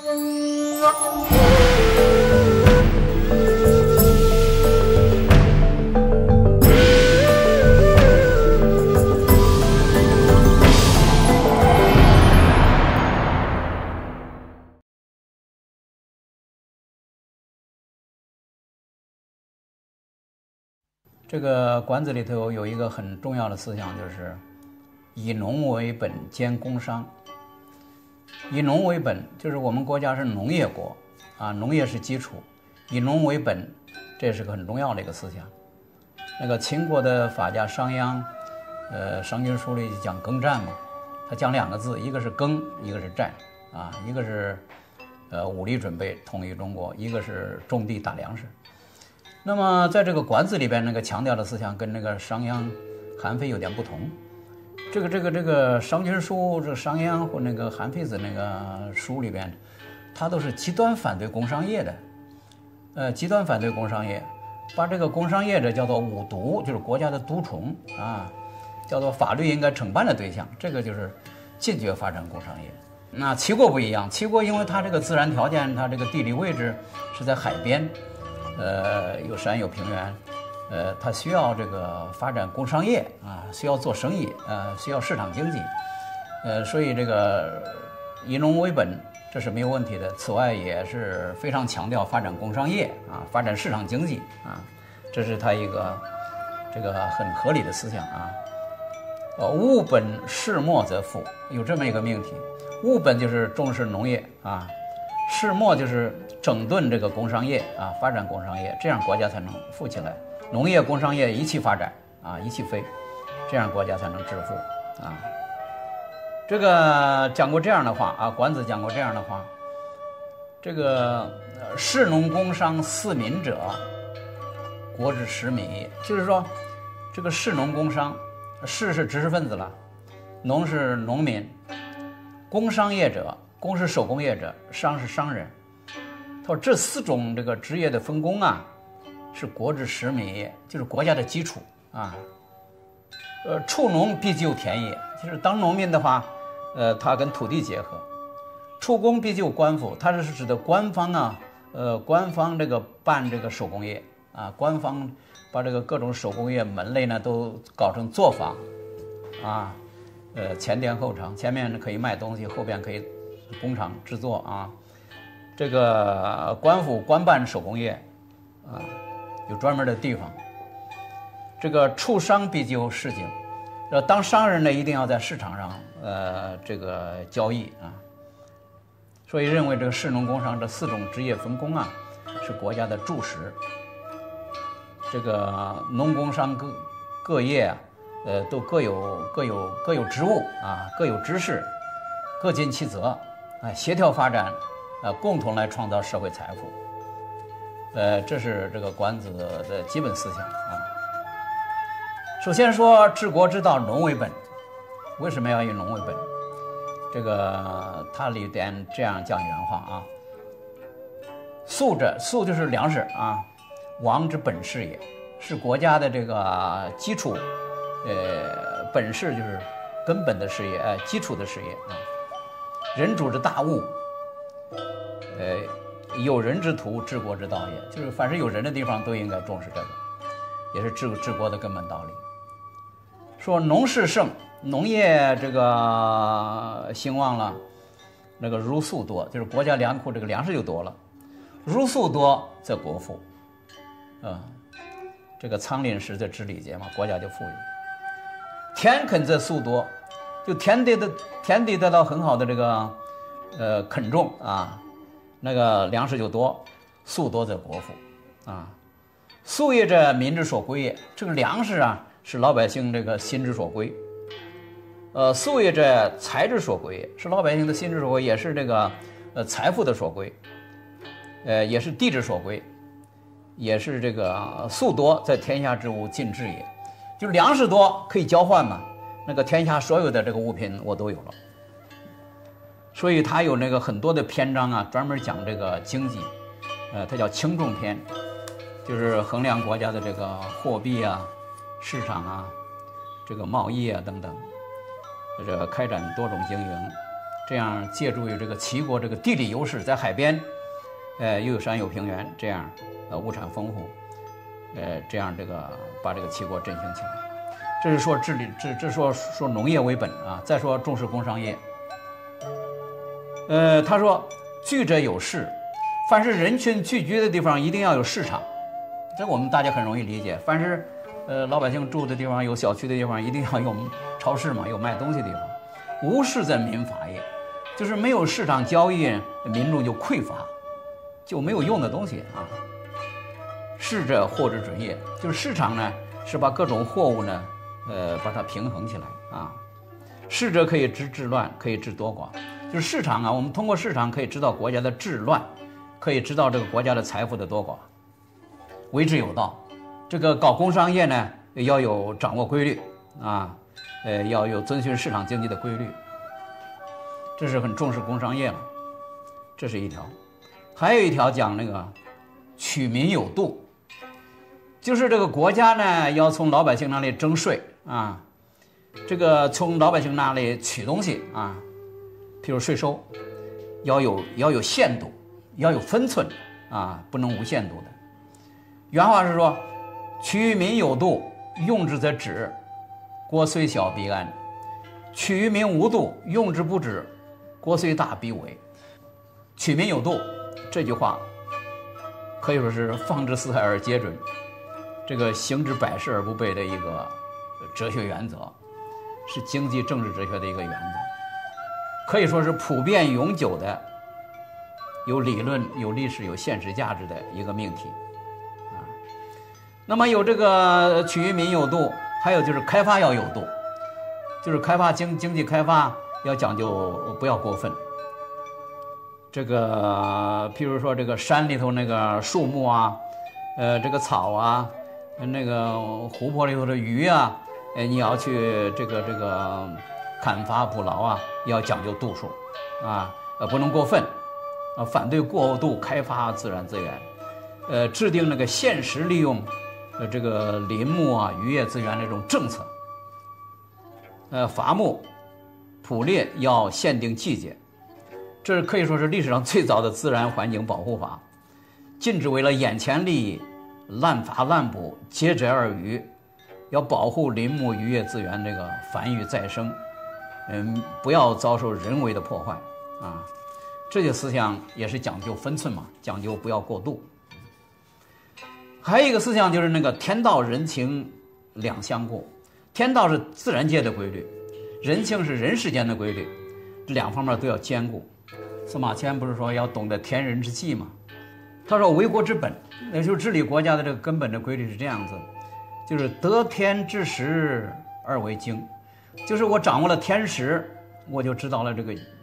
这个管子里头有一个很重要的思想，就是以农为本，兼工商。以农为本，就是我们国家是农业国啊，农业是基础，以农为本，这是个很重要的一个思想。那个秦国的法家商鞅，《商君书》里讲耕战嘛，他讲两个字，一个是耕，一个是战啊，一个是武力准备统一中国，一个是种地打粮食。那么在这个管子里边，那个强调的思想跟那个商鞅、韩非有点不同。这个商君书，这个商鞅或那个韩非子那个书里边，他都是极端反对工商业的，极端反对工商业，把这个工商业者叫做五毒，就是国家的毒虫啊，叫做法律应该惩办的对象，这个就是禁绝发展工商业。那齐国不一样，齐国因为它这个自然条件，它这个地理位置是在海边。有山有平原，它需要这个发展工商业啊，需要做生意，需要市场经济，所以这个以农为本，这是没有问题的。此外，也是非常强调发展工商业啊，发展市场经济啊，这是它一个这个很合理的思想啊。务本事末则富，有这么一个命题。务本就是重视农业啊，事末就是整顿这个工商业啊，发展工商业，这样国家才能富起来。农业、工商业一起发展啊，一起飞，这样国家才能致富啊。这个讲过这样的话啊，管子讲过这样的话，这个士农工商四民者，国之实民也。就是说，这个士农工商，士是知识分子了，农是农民，工商业者，工是手工业者，商是商人。他说这四种这个职业的分工啊，是国之实民业，就是国家的基础啊。畜农必就田野，就是当农民的话，他跟土地结合。畜工必就官府，它是指的官方啊，官方这个办这个手工业啊，官方把这个各种手工业门类呢都搞成作坊啊，前店后厂，前面可以卖东西，后边可以工厂制作啊。这个官府官办手工业啊，有专门的地方。这个畜商必就市井，当商人呢一定要在市场上这个交易啊。所以认为这个士农工商这四种职业分工啊，是国家的柱石。这个农工商各业啊，都各有职务啊，各有知识，各尽其责，协调发展。共同来创造社会财富，这是这个管子的基本思想啊。首先说治国之道，农为本。为什么要以农为本？这个它里边这样讲原话啊：粟者，粟就是粮食啊，王之本事也，是国家的这个基础。本事就是根本的事业，基础的事业啊。人主之大务。有人之徒，治国之道也，就是凡是有人的地方都应该重视这个，也是治国的根本道理。说农事盛，农业这个兴旺了，那个如粟多，就是国家粮库这个粮食就多了。如粟多则国富，这个仓廪实则知礼节嘛，国家就富裕。田垦则粟多，就田地得到很好的这个垦种啊。那个粮食就多，粟多则国富啊。粟业者，民之所归也。这个粮食啊，是老百姓这个心之所归。粟业者，财之所归也，是老百姓的心之所归，也是这个财富的所归，也是地之所归，也是这个粟多，在天下之物尽至也。就是粮食多可以交换嘛，那个天下所有的这个物品我都有了。所以它有那个很多的篇章啊，专门讲这个经济，它叫轻重篇，就是衡量国家的这个货币啊、市场啊、这个贸易啊等等，这个开展多种经营， 这样借助于这个齐国这个地理优势，在海边，又有山有平原，这样物产丰富，这样这个把这个齐国振兴起来。这是说治理，这说农业为本啊。再说重视工商业。他说聚者有市，凡是人群聚居的地方一定要有市场，这我们大家很容易理解。凡是老百姓住的地方，有小区的地方，一定要有超市嘛，有卖东西的地方。无市则民乏也，就是没有市场交易，民众就匮乏，就没有用的东西啊。市者货之准也，就是市场呢是把各种货物呢把它平衡起来啊。市者可以治乱，可以治多寡。就是市场啊，我们通过市场可以知道国家的治乱，可以知道这个国家的财富的多寡，为之有道。这个搞工商业呢，要有掌握规律啊，要有遵循市场经济的规律，这是很重视工商业了。这是一条，还有一条讲那个取民有度，就是这个国家呢要从老百姓那里征税啊，这个从老百姓那里取东西啊。譬如税收，要有限度，要有分寸啊，不能无限度的。原话是说：“取于民有度，用之则止；国虽小，必安；取于民无度，用之不止；国虽大，必危。”取民有度这句话，可以说是放之四海而皆准，这个行之百世而不悖的一个哲学原则，是经济政治哲学的一个原则。可以说是普遍永久的，有理论、有历史、有现实价值的一个命题啊。那么有这个取于民有度，还有就是开发要有度，就是开发经济开发要讲究，不要过分。这个譬如说这个山里头那个树木啊，这个草啊，那个湖泊里头的鱼啊，你要去这个砍伐捕捞啊，要讲究度数啊，不能过分啊，反对过度开发自然资源，制定那个限时利用这个林木啊、渔业资源这种政策，伐木捕猎要限定季节，这可以说是历史上最早的自然环境保护法，禁止为了眼前利益滥伐滥捕、劫宅而渔，要保护林木渔业资源这个繁育再生。不要遭受人为的破坏啊！这些思想也是讲究分寸嘛，讲究不要过度。还有一个思想就是那个天道人情两相顾，天道是自然界的规律，人情是人世间的规律，这两方面都要兼顾。司马迁不是说要懂得天人之际吗？他说为国之本，那就是治理国家的这个根本的规律是这样子，就是得天之时而为经。就是我掌握了天时，我就知道了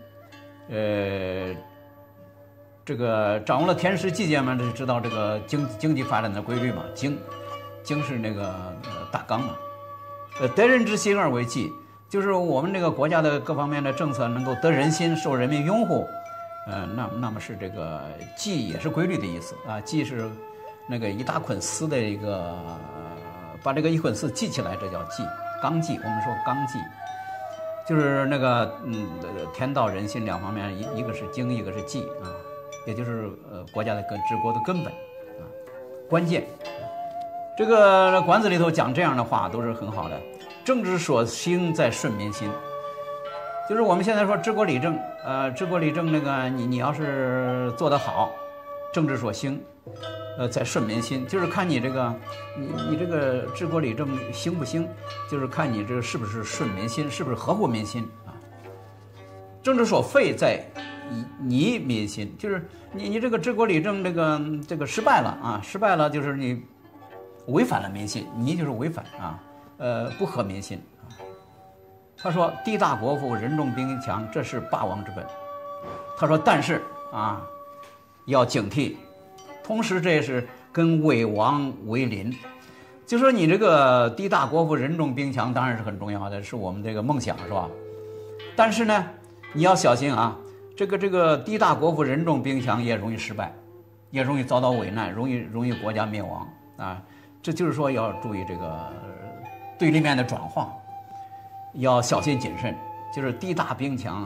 这个掌握了天时季节嘛，就知道这个经济发展的规律嘛。经是那个大纲嘛。得人之心而为纪，就是我们这个国家的各方面的政策能够得人心，受人民拥护。那么是这个纪也是规律的意思啊。纪是那个一大捆丝的一个，把这个一捆丝系起来，这叫纪。纲纪，我们说纲纪，就是那个天道人心两方面，一个是经，一个是纪啊，也就是国家的治国的根本啊，关键。这个《管子》里头讲这样的话都是很好的。政之所兴在顺民心，就是我们现在说治国理政，治国理政那个你要是做得好，政之所兴。在顺民心，就是看你这个，你这个治国理政兴不兴，就是看你这个是不是顺民心，是不是合乎民心啊。政之所废在逆民心，就是你这个治国理政这个失败了啊，失败了就是你违反了民心，你就是违反啊，不合民心啊。他说地大国富，人众兵强，这是霸王之本。他说但是啊，要警惕。同时，这也是跟伪王为邻，就说你这个地大国富、人众兵强，当然是很重要的，是我们这个梦想，是吧？但是呢，你要小心啊，这个地大国富、人众兵强也容易失败，也容易遭到危难，容易国家灭亡啊。这就是说要注意这个对立面的转化，要小心谨慎。就是地大兵强，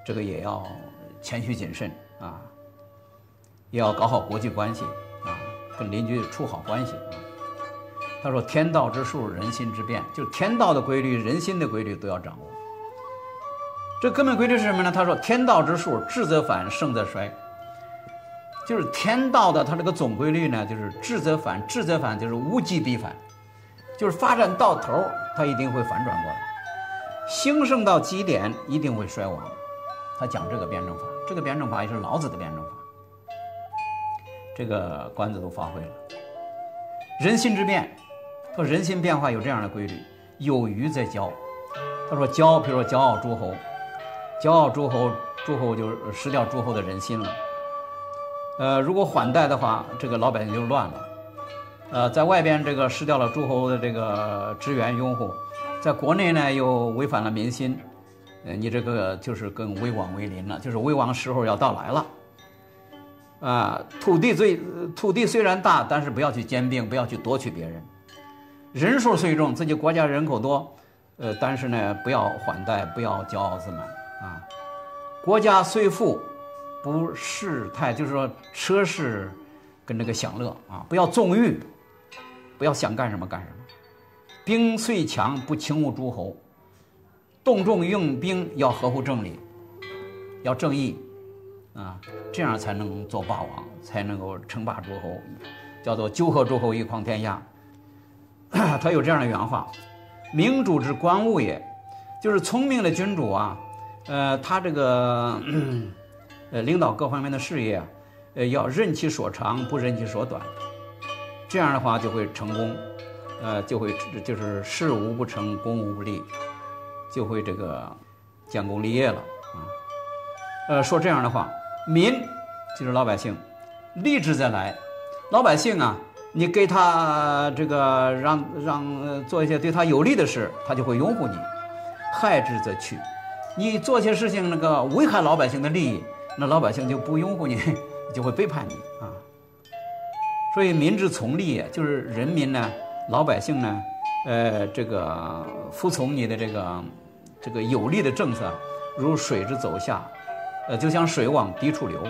这个也要谦虚谨慎啊，也要搞好国际关系啊，跟邻居处好关系啊。他说：“天道之术，人心之变，就是天道的规律、人心的规律都要掌握。这根本规律是什么呢？他说：天道之术，治则反，胜则衰。就是天道的它这个总规律呢，就是治则反，治则反就是物极必反，就是发展到头，它一定会反转过来，兴盛到极点，一定会衰亡。他讲这个辩证法，这个辩证法也是老子的辩证法。这个关子都发挥了。人心之变。”说人心变化有这样的规律，有余则骄。他说骄，比如说骄傲诸侯，骄傲诸侯就失掉诸侯的人心了。如果缓贷的话，这个老百姓就乱了。在外边这个失掉了诸侯的这个支援拥护，在国内呢又违反了民心，你这个就是跟危亡为邻了，就是危亡时候要到来了。土地虽然大，但是不要去兼并，不要去夺取别人。人数虽众，自己国家人口多，但是呢，不要缓贷，不要骄傲自满啊。国家虽富，不世态，就是说奢侈跟这个享乐啊，不要纵欲，不要想干什么干什么。兵虽强，不轻误诸侯。动众用兵要合乎正理，要正义啊，这样才能做霸王，才能够称霸诸侯，叫做纠合诸侯，一匡天下。他有这样的原话：明主之官务也，就是聪明的君主啊，他这个领导各方面的事业要任其所长，不任其所短，这样的话就会成功，就是事无不成，功无不立，就会这个建功立业了啊。说这样的话，民就是老百姓，利之则来，老百姓啊。你给他这个让做一些对他有利的事，他就会拥护你；害之则去，你做些事情那个危害老百姓的利益，那老百姓就不拥护你，就会背叛你啊。所以民之从利，就是人民呢，老百姓呢，这个服从你的这个有利的政策，如水之走下，就像水往低处流，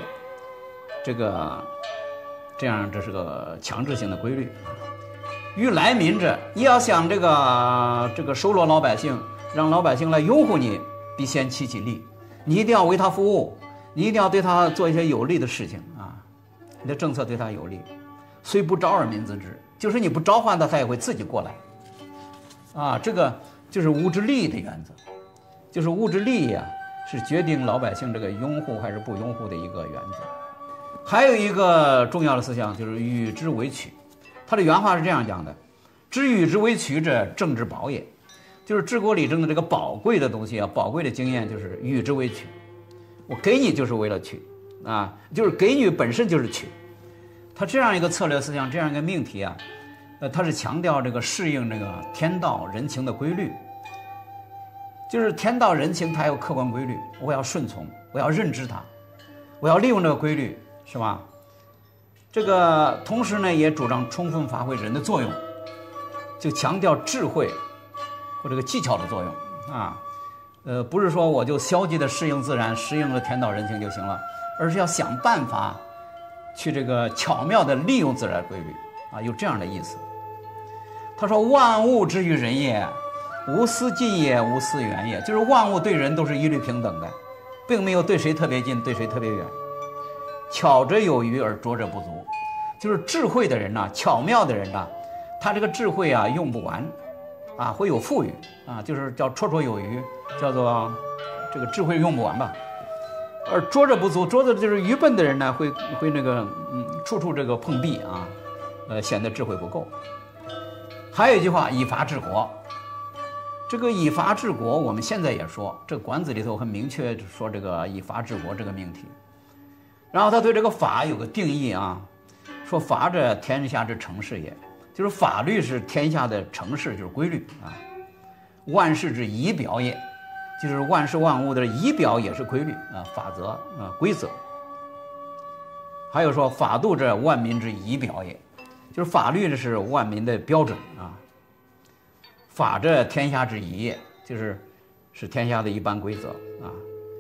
这样这是个强制性的规律。于来民者，你要想这个收罗老百姓，让老百姓来拥护你，必先齐其利，你一定要为他服务，你一定要对他做一些有利的事情啊，你的政策对他有利。虽不招而民自知，就是你不召唤他，他也会自己过来啊。这个就是物质利益的原则，就是物质利益啊，是决定老百姓这个拥护还是不拥护的一个原则。还有一个重要的思想就是与之为取，他的原话是这样讲的：知与之为取者，政之宝也。就是治国理政的这个宝贵的东西啊，宝贵的经验就是与之为取。我给你就是为了取啊，就是给你本身就是取。他这样一个策略思想，这样一个命题啊，他是强调这个适应这个天道人情的规律。就是天道人情它有客观规律，我要顺从，我要认知它，我要利用这个规律。是吧？这个同时呢，也主张充分发挥人的作用，就强调智慧或这个技巧的作用啊。不是说我就消极的适应自然，适应了天道人情就行了，而是要想办法去这个巧妙的利用自然规律啊，有这样的意思。他说：“万物之于人也，无私近也，无私远也。”就是万物对人都是一律平等的，并没有对谁特别近，对谁特别远。巧者有余而拙者不足，就是智慧的人呐，巧妙的人呐，他这个智慧啊用不完，啊会有富裕啊，就是叫绰绰有余，叫做这个智慧用不完吧。而拙者不足，拙者就是愚笨的人呢，会那个处处这个碰壁啊，显得智慧不够。还有一句话，以法治国。这个以法治国，我们现在也说，这《管子》里头很明确说这个以法治国这个命题。然后他对这个法有个定义啊，说法者天下之成事也，就是法律是天下的成事，就是规律啊。万事之仪表也，就是万事万物的仪表也是规律啊，法则啊，规则。还有说法度者万民之仪表也，就是法律的是万民的标准啊。法者天下之仪也，就是天下的一般规则啊。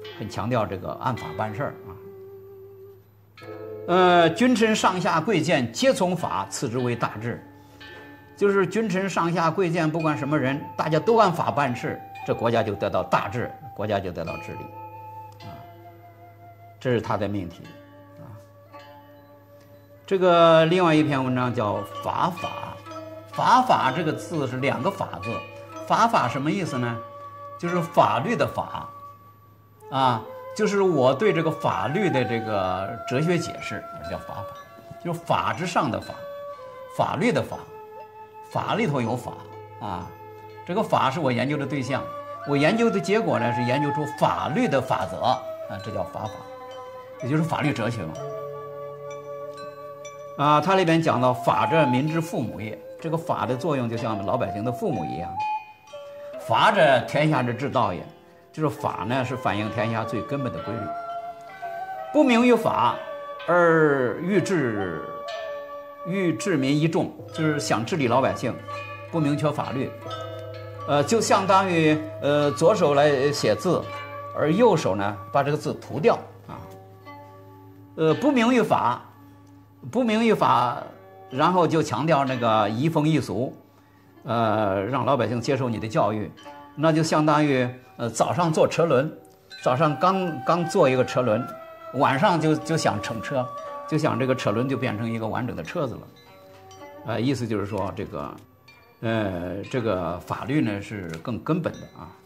很强调这个按法办事儿君臣上下贵贱皆从法，次之为大治。就是君臣上下贵贱，不管什么人，大家都按法办事，这国家就得到大治，国家就得到治理这是他的命题这个另外一篇文章叫法法，法法这个字是2个法字，法法什么意思呢？就是法律的法就是我对这个法律的这个哲学解释，叫法法，就是法之上的法，法律的法，法里头有法这个法是我研究的对象，我研究的结果呢是研究出法律的法则这叫法法，也就是法律哲学嘛它里边讲到法者民之父母也，这个法的作用就像老百姓的父母一样，法者天下之至道也，就是法呢是反映天下最根本的规律，不明于法而欲治民一众，就是想治理老百姓，不明确法律，就相当于左手来写字，而右手呢把这个字涂掉不明于法，然后就强调那个移风易俗，让老百姓接受你的教育，那就相当于早上坐车轮，早上刚坐一个车轮，晚上就想乘车，就想这个车轮就变成一个完整的车子了，意思就是说这个法律呢是更根本的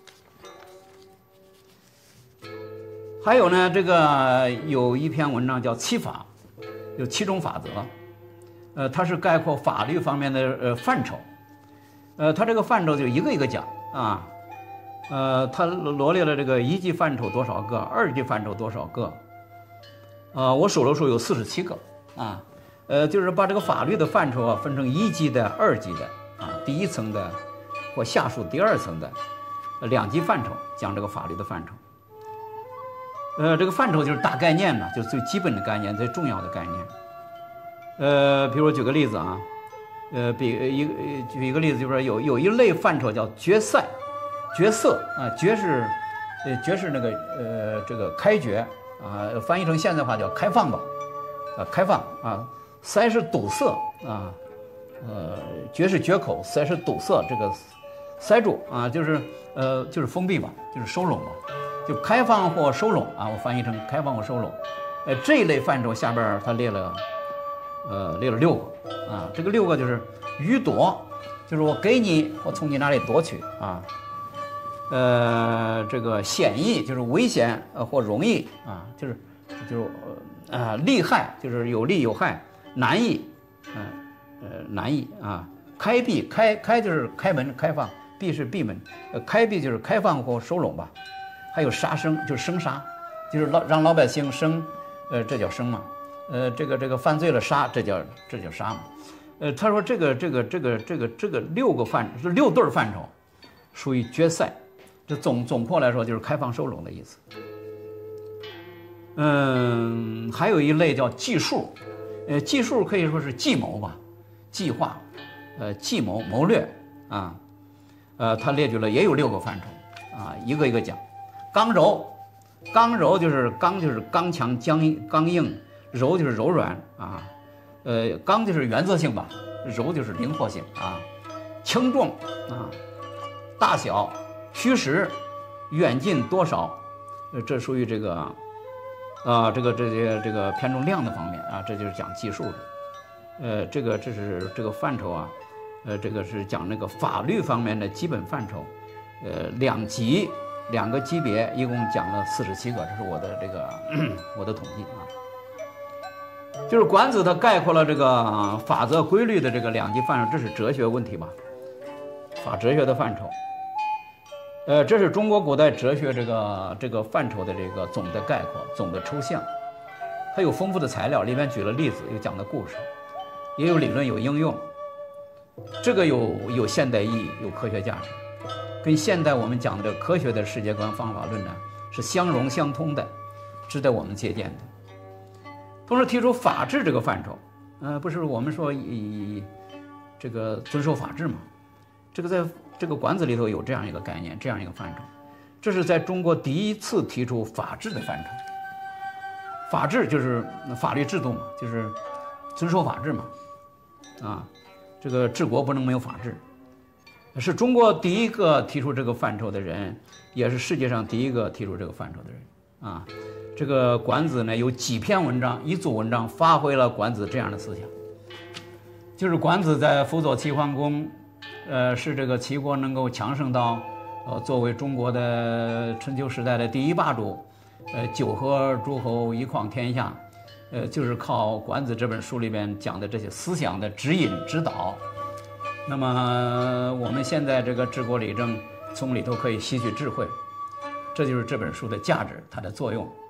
还有呢，这个有一篇文章叫七法，有7种法则，它是概括法律方面的范畴，它这个范畴就一个一个讲它罗列了这个1级范畴多少个，2级范畴多少个，我数了数有47个就是把这个法律的范畴分成1级的、2级的第一层的或下属第2层的2级范畴，讲这个法律的范畴。这个范畴就是大概念就是最基本的概念，最重要的概念。比如举个例子举一个例子，就是有一类范畴叫决赛、决色决是那个这个开决翻译成现代话叫开放吧开放塞是堵塞决是决口，塞是堵塞，这个塞住就是封闭吧，就是收拢吧，就开放或收拢我翻译成开放或收拢。这一类范畴下边他列了6个这个6个就是予夺，就是我给你，我从你那里夺取这个险易，就是危险或容易就是利害，就是有利有害，难易难易开闭，开就是开门开放，闭是闭门，开闭就是开放或收拢吧。还有杀生，就是生杀，就是让老百姓生，这叫生嘛。这个犯罪了杀，这叫杀嘛。他说这个6对范畴属于决赛，这总括来说就是开放收拢的意思。还有一类叫计数，计数可以说是计谋吧，计划，计谋谋略他列举了也有6个范畴一个一个讲。刚柔，刚柔就是刚刚强刚硬，柔就是柔软刚就是原则性吧，柔就是灵活性轻重大小虚实远近多少，这属于这个偏重量的方面这就是讲计数的。这是这个范畴这个是讲那个法律方面的基本范畴。2个级别，一共讲了47个，这是我的这个我的统计就是管子它概括了这个法则规律的这个2级范畴，这是哲学问题吧，法哲学的范畴。这是中国古代哲学这个范畴的这个总的概括，总的抽象。它有丰富的材料，里面举了例子，有讲的故事，也有理论，有应用。这个有现代意义，有科学价值，跟现代我们讲的科学的世界观方法论呢是相容相通的，值得我们借鉴的。同时提出法治这个范畴，不是我们说以这个遵守法治嘛？这个在这个管子里头有这样一个概念，这样一个范畴。 这是在中国第一次提出法治的范畴。法治就是法律制度嘛，就是遵守法治嘛，啊，这个治国不能没有法治，是中国第一个提出这个范畴的人，也是世界上第一个提出这个范畴的人啊。这个管子呢有几篇文章，一组文章发挥了管子这样的思想，就是管子在辅佐齐桓公，使这个齐国能够强盛到作为中国的春秋时代的第一霸主。九合诸侯，一匡天下，就是靠《管子》这本书里边讲的这些思想的指引指导。那么我们现在这个治国理政，从里头可以吸取智慧，这就是这本书的价值，它的作用。